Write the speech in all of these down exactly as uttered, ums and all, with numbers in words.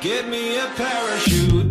Give me a parachute.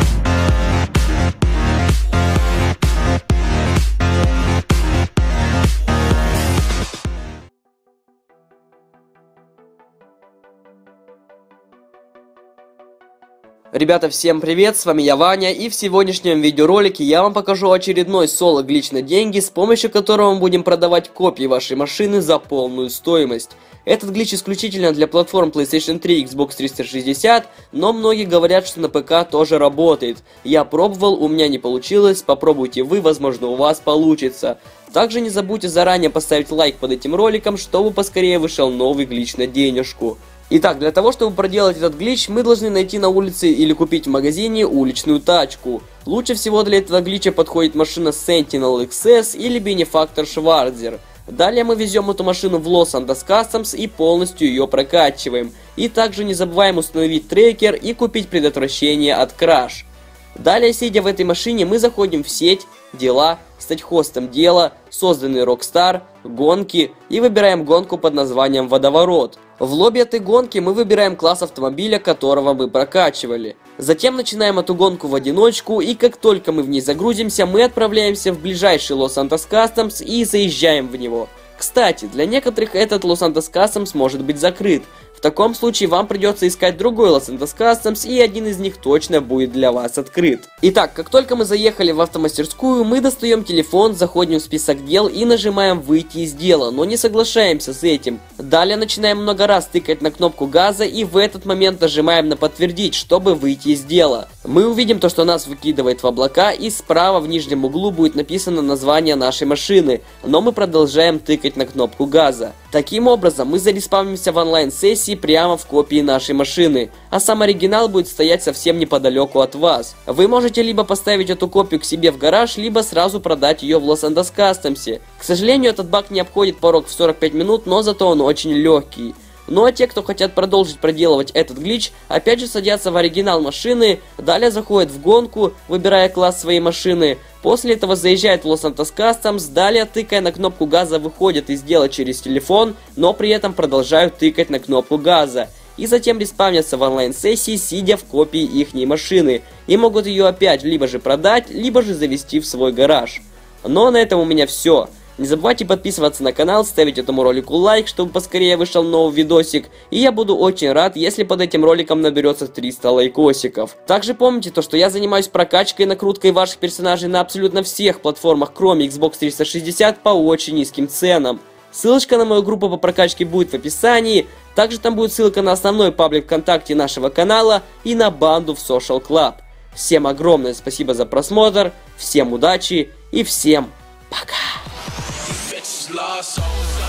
Ребята, всем привет, с вами я, Ваня, и в сегодняшнем видеоролике я вам покажу очередной соло-глич на деньги, с помощью которого мы будем продавать копии вашей машины за полную стоимость. Этот глич исключительно для платформ PlayStation три и Xbox триста шестьдесят, но многие говорят, что на ПК тоже работает. Я пробовал, у меня не получилось, попробуйте вы, возможно у вас получится. Также не забудьте заранее поставить лайк под этим роликом, чтобы поскорее вышел новый глич на денежку. Итак, для того, чтобы проделать этот глич, мы должны найти на улице или купить в магазине уличную тачку. Лучше всего для этого глича подходит машина Sentinel икс эс или Benefactor Schwarzer. Далее мы везем эту машину в Los Santos Customs и полностью ее прокачиваем. И также не забываем установить трекер и купить предотвращение от краш. Далее, сидя в этой машине, мы заходим в сеть, дела, стать хостом дела, созданный Rockstar, гонки и выбираем гонку под названием Водоворот. В лобби этой гонки мы выбираем класс автомобиля, которого мы прокачивали. Затем начинаем эту гонку в одиночку, и как только мы в ней загрузимся, мы отправляемся в ближайший Los Santos Customs и заезжаем в него. Кстати, для некоторых этот Los Santos Customs может быть закрыт. В таком случае вам придется искать другой Los Santos Customs, и один из них точно будет для вас открыт. Итак, как только мы заехали в автомастерскую, мы достаем телефон, заходим в список дел и нажимаем «Выйти из дела», но не соглашаемся с этим. Далее начинаем много раз тыкать на кнопку газа и в этот момент нажимаем на «Подтвердить», чтобы выйти из дела. Мы увидим то, что нас выкидывает в облака, и справа в нижнем углу будет написано название нашей машины, но мы продолжаем тыкать на кнопку газа. Таким образом, мы зареспавнимся в онлайн-сессии прямо в копии нашей машины, а сам оригинал будет стоять совсем неподалеку от вас. Вы можете либо поставить эту копию к себе в гараж, либо сразу продать ее в Los Santos Customs. К сожалению, этот баг не обходит порог в сорок пять минут, но зато он очень легкий. Ну а те, кто хотят продолжить проделывать этот глич, опять же садятся в оригинал машины, далее заходят в гонку, выбирая класс своей машины, после этого заезжают в Los Santos Customs, далее тыкая на кнопку газа выходят из дела через телефон, но при этом продолжают тыкать на кнопку газа. И затем респавнятся в онлайн-сессии, сидя в копии ихней машины, и могут ее опять либо же продать, либо же завести в свой гараж. Но на этом у меня все. Не забывайте подписываться на канал, ставить этому ролику лайк, чтобы поскорее вышел новый видосик. И я буду очень рад, если под этим роликом наберется триста лайкосиков. Также помните то, что я занимаюсь прокачкой и накруткой ваших персонажей на абсолютно всех платформах, кроме Xbox триста шестьдесят, по очень низким ценам. Ссылочка на мою группу по прокачке будет в описании. Также там будет ссылка на основной паблик ВКонтакте нашего канала и на банду в Social Club. Всем огромное спасибо за просмотр, всем удачи и всем пока! Lost souls.